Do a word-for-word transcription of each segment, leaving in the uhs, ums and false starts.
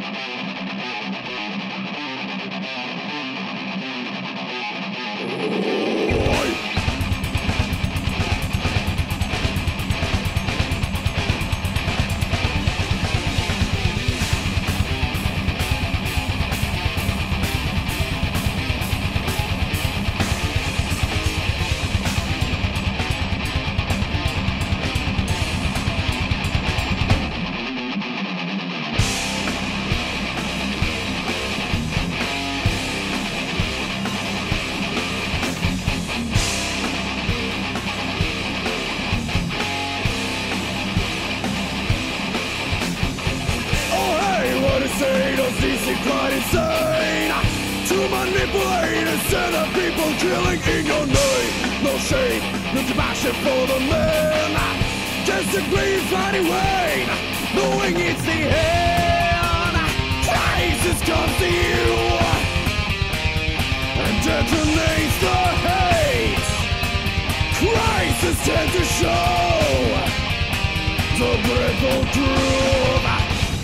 Quite insane to manipulate instead of people killing in your name. No shame, no compassion for the man. Just a grief anyway, knowing it's the end. Crisis comes to you and detonates the hate. Crisis tends to show the dreadful truth.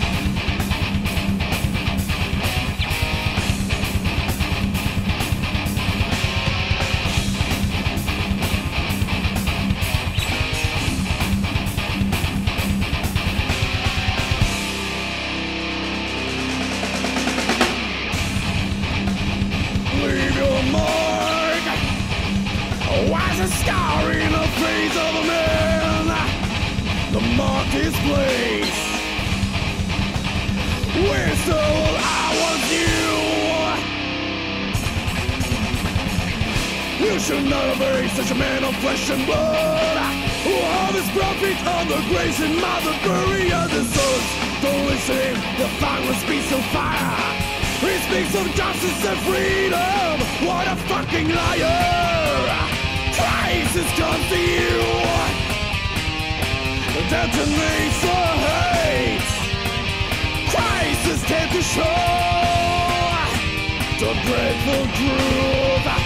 As a scar in the face of a man, the mark is placed. Where stole I was you. You should not obey such a man of flesh and blood, who harvests profit on the grace and mother bury other souls. Don't listen, the final speaks of fire. He speaks of justice and freedom. What a fucking liar! Crisis comes to you, detonates the hate. Crisis tends to show the dreadful truth.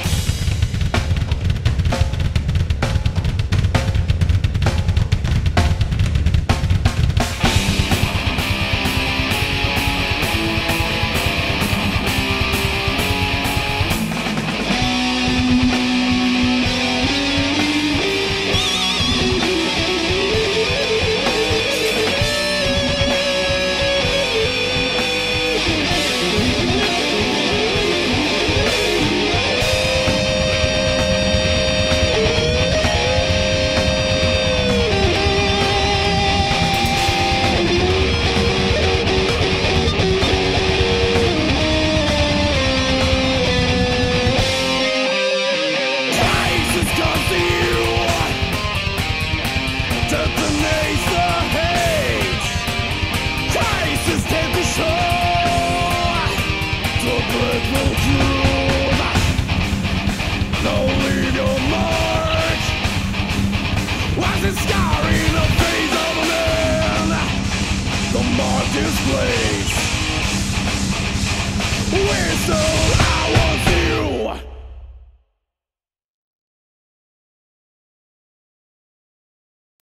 Displays. We're so